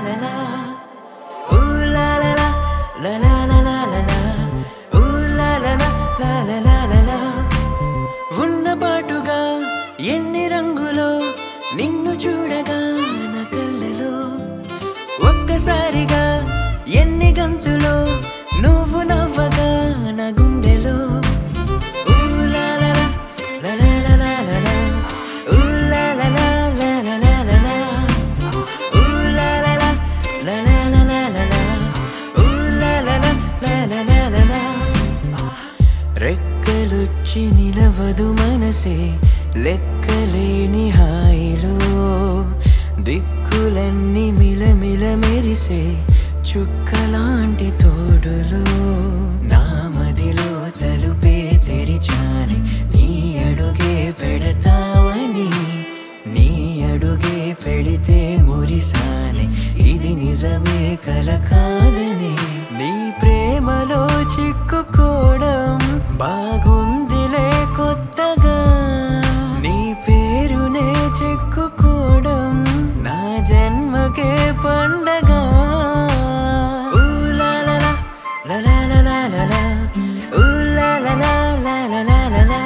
la. Ooh la la la, la la la la la la. Ooh la la la, la la la la la. Unna paatuga enni rangulo ninnu చూడగా నా కళ్ళలో ఒక్కసారిగా ఎన్ని గంతులో నువ్వు నవ్వగా నా గుండెలో ooh la la la, la la la la la la. Ooh la la la, la la la la la. Ooh la la la, la la la la la la. Ooh la la la, la la la la la. రెక్కలొచ్చి నిలవదు మనసే లెక్కలేని హాయిలో దిక్కులన్నీ మిలమిల మెరిసే చుక్కలాంటి తోడులో నా మదిలో తలుపే తెరిచాని నీ అడుగే పెడతావని నీ అడుగే పెడితే మురిసాని ఇది నిజమే కల కాదని నీ ప్రేమలో చిక్కుకోవడం బాగుందిలే కొత్తగా నీ పేరునే చెక్కుకోవడం నా జన్మకే పండగ ooh la la la, la la la la la la. Ooh la la la, la la la la la.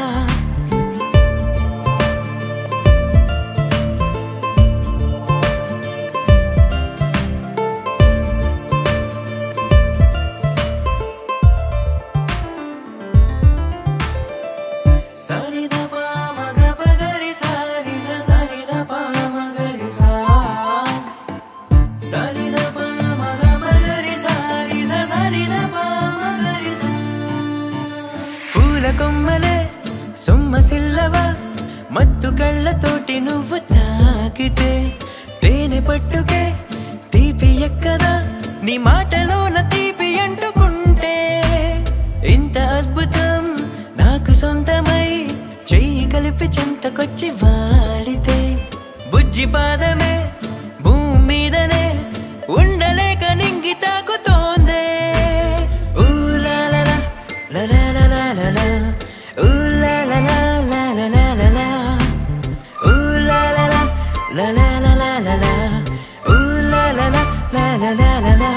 కొమ్మలే సొమ్మసిల్లవా మత్తు కళ్ళతోటి నువ్వు తాకితే తేనె పట్టుకే తీపి ఎక్కదా నీ మాటలోన తీపి అంటుకుంటే ఇంత అద్భుతం నాకు సొంతమై చెయ్యి కలిపి చెంతకొచ్చి వాలితే బుజ్జి పాదమే భూమి మీదనే ఉండలేక నింగి తాకుతోందే ooh la la la, la la la la la la. Ooh la la la, la la la la la. Ooh la la la, la la la la la la. Ooh la la la, la la la la la.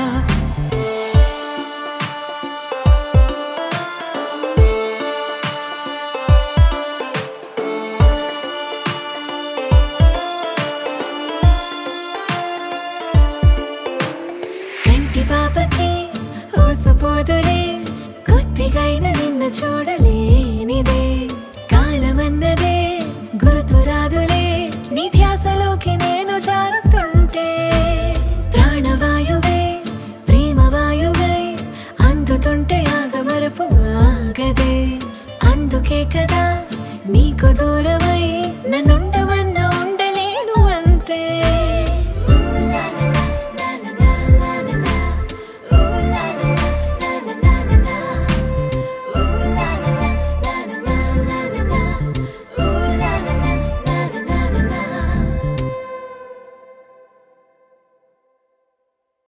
కంటి పాపకి ఊసుపోదులే కొద్దిగైన నిన్ను చూడలేనిదే కాలమన్నదే గుర్తురాదులే నీ ధ్యాసలోకి నేను జారుతుంటే ప్రాణవాయువే ప్రేమవాయువై అందుతుంటే ఆగమరపు ఆగదే అందుకే కదా నీకు దూరమై నన్నుండ